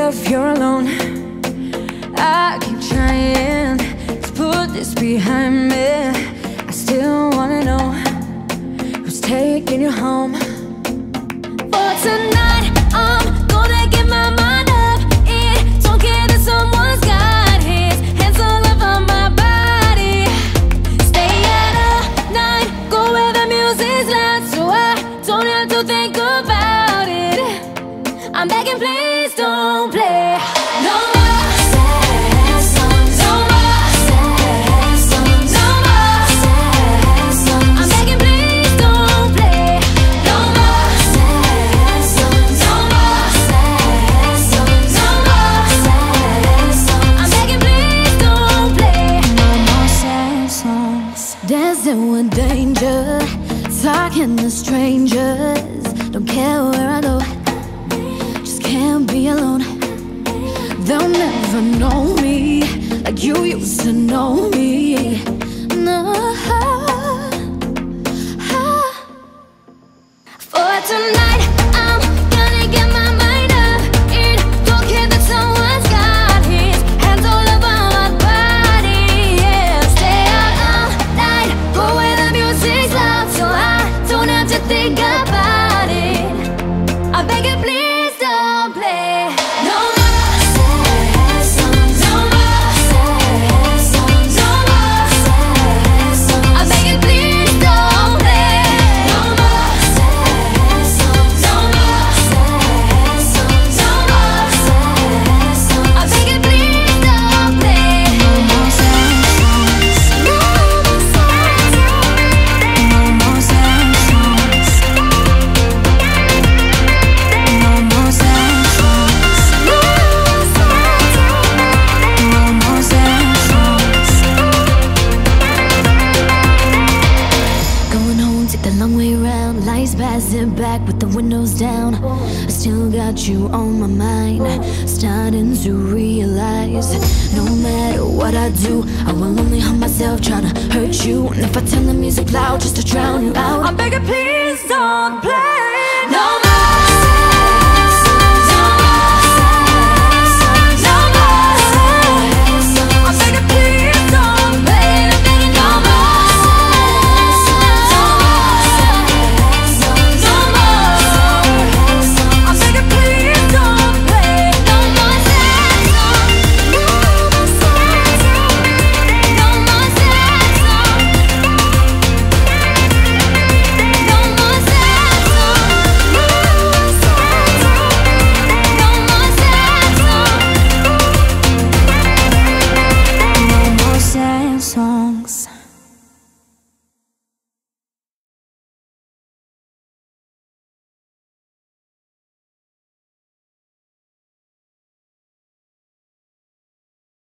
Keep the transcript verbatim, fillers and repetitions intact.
if you're alone. I keep trying to put this behind me. I still wanna know who's taking you home. For tonight, I'm gonna get my mind up. It don't care that someone's got his hands all over my body. Stay out all night, go where the music's loud, so I don't have to think about it. I'm begging, please don't play no more sad songs, no more sad songs, no more sad songs. I'm begging, please don't play no more sad songs, no more sad songs, no more sad songs. I'm begging, please don't play no more sad songs. Dancing with danger, talking to strangers. Don't care where I go, can't be alone. They'll never know me like you used to know me. No. For tonight, I'm gonna get my mind up. It don't care that someone's got his hands all over my body. Yeah, stay out all night, go where the music's loud, so I don't have to think about it. I beg you, please don't play no more sad songs, no more sad songs, no more sad songs. I beg you, please don't play no more sad songs, no more sad songs, no more sad songs. I beg you, please don't play no more sad songs, no more sad songs, no more sad songs, no more sad songs, no more sad songs. Going home, take the long way round. Lights passing back with the windows down. I still got you on my mind. Starting to realize no matter what I do, I will only harm myself trying to hurt you. And if I turn the music loud just to drown you out, I beg you, please don't play